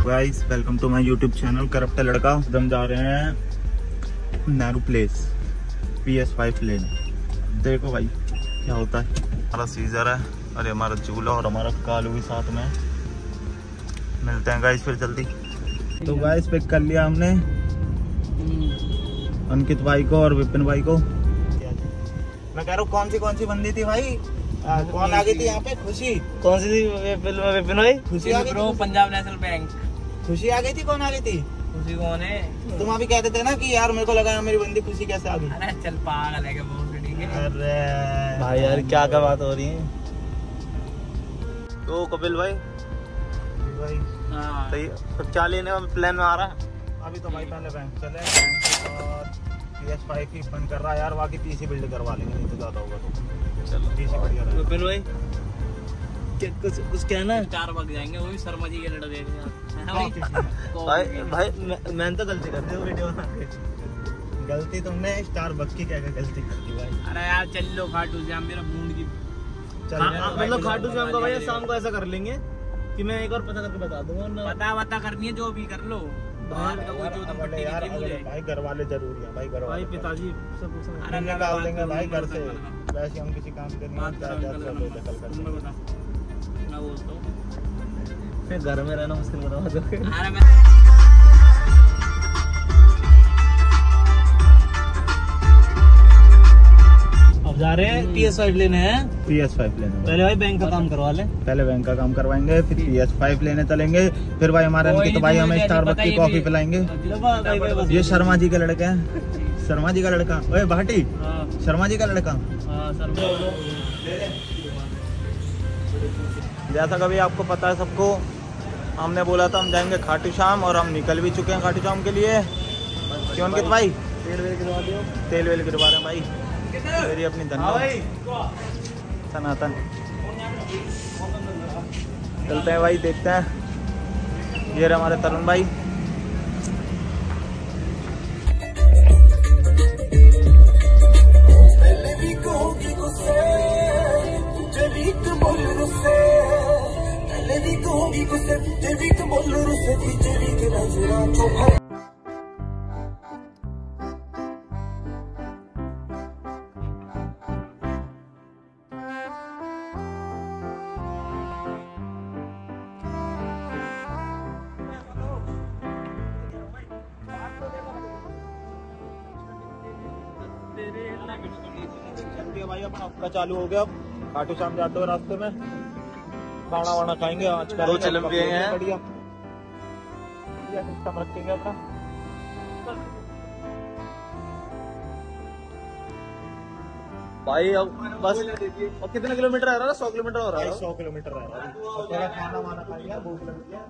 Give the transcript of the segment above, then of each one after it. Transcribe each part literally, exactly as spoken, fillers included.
Guys welcome to my YouTube channel corrupt लड़का। हम जा रहे हैं Nehru Place P S five लेने। देखो भाई क्या होता है। हमारा सीजर है, अरे हमारा झूला और हमारा कालू भी साथ में। मिलते हैं गाइस फिर जल्दी। तो गाइस पिक कर लिया हमने अंकित भाई को और विपिन भाई को। मैं कह रहा हूँ कौन सी कौन सी बंदी थी भाई? आ, कौन आ गई थी यहाँ पे? खुशी। कौन सी थी विपिन भाई? खुशी आ गई थी। Punjab National Bank. खुशी आ गई थी। कौन आ गई थी? खुशी कौन है? तुम अभी कहते थे ना कि यार मेरे को लगा मेरी बंदी खुशी कैसे आ गई। अरे चल पागल है क्या बहुत। अरे भाई यार क्या क्या बात हो रही है। तो कपिल भाई भाई हाँ सही तो क्या लेने का प्लान में आ रहा है? अभी तो भाई पहले बैंक चले, बैंक और पी एस फाइव ही बंद कर रहा है यार। बाकी पीसी बिल्ड करवा लेंगे, नहीं तो ज्यादा होगा तो चलो पीसी बढ़िया रहेगा। विपिन भाई क्या कुछ कुछ कहना है? चार बग जाएंगे वो भी शर्मा जी के लड़ देंगे भाई भाई मैंने तो गलती कर दी वीडियो बना के। गलती तुमने स्टार बग की क्या क्या गलती कर दी भाई? अरे यार चल लो खाटू श्याम मेरा बूंद की चल मतलब खाटू श्याम का भाई शाम को ऐसा कर लेंगे कि मैं एक और पता करके बता दूंगा। पता पता करनी है जो भी कर लो। बाहर का कोई जो तुम पट्टी यार की मुझे भाई घर वाले जरूरी है भाई। घर वाले पिताजी से पूछो। अरे निकाल देंगे भाई घर से। वैसे हम किसी काम के नहीं दखल कर मैं बता मैं बोलता हूँ फिर घर में रहना मुश्किल बना दोगे। अरे मैं अब जा रहे हैं पी एस फाइव लेने हैं। पी एस फाइव लेने पहले भाई बैंक का काम करवा ले। पहले बैंक का काम करवाएंगे फिर पी एस फाइव लेने चलेंगे। फिर भाई हमारे अंकित भाई हमें स्टारबक्स की कॉफी पिलाएंगे। ये शर्मा जी के लड़के हैं। शर्मा जी का लड़का ओए भाटी शर्मा जी का लड़का। जैसा कभी आपको पता है सबको, हमने बोला था हम जाएंगे खाटू श्याम और हम निकल भी चुके हैं खाटू श्याम के लिए। क्यों अंकित भाई? तेल वेल गिरवा दियो। तेल वेल गिरवा रहे हैं भाई मेरी अपनी धन्यवाद सनातन। चलते हैं भाई देखते हैं। ये रहे हमारे तरुण भाई। भाई अपना आपका चालू हो गया। अब खाटू श्याम जाते हुए रास्ते में खाना वाना खाएंगे। आज का दो चलम पिए हैं बढ़िया सिस्टम रखेंगे अपना। भाई अब बस और कितने किलोमीटर रह रहा है? सौ किलोमीटर हो रहा है। सौ किलोमीटर रह रहा है। थोड़ा खाना वाना खाएंगे, भूख लगी है।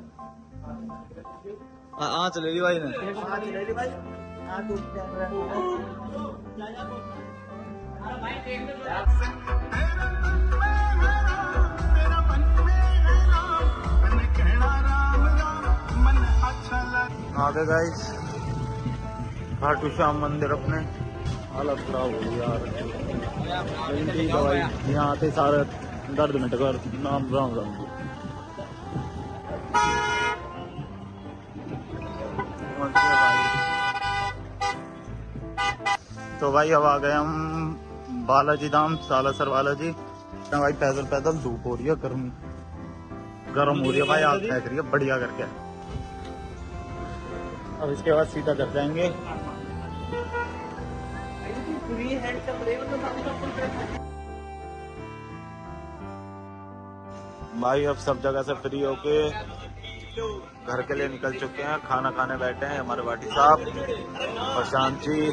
हाँ चलेगी भाई ने चलेगी भाई। आगे गाइस खाटू श्याम मंदिर अपने हालत खराब हो गई यार। दवाई यहाँ आते सारे दर्द मिट कर नाम राम राम। तो भाई अब आ गए हम बालाजी धाम सालासर बालाजी। भाई पैदल पैदल धूप हो रही है, गर्मी गर्म हो रही है भाई। आग फेंक रही है बढ़िया करके। अब इसके बाद सीधा कर जाएंगे। भाई अब सब जगह से फ्री होके घर के लिए निकल चुके हैं। खाना खाने बैठे हैं हमारे भाटी साहब, प्रशांत जी,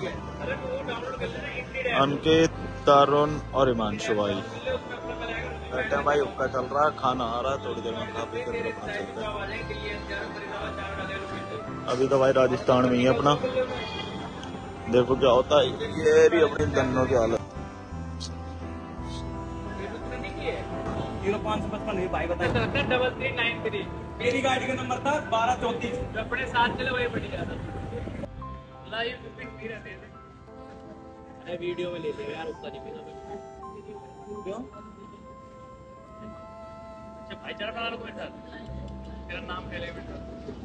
अंकित, तरुण और हिमांशु भाई बैठे हैं। भाई उपका चल रहा है, खाना आ रहा है, थोड़ी देर में खा पी कर अपना चलते हैं। अभी तो भाई राजस्थान में ही है अपना। देखो क्या होता है। ये भी अपनी गन्नों की हालत। पाँच सौ पचपन भाई बताइए। डबल थ्री नाइन थ्री मेरी गाड़ी का नंबर था बारह चौतीस। अपने साथ चले वही बढ़िया था। लाइव अरे वीडियो में ले ले यार, उतना नहीं पीना। क्यों? अच्छा भाईचारा बना लो बेटा, तेरा नाम क्या है बेटा?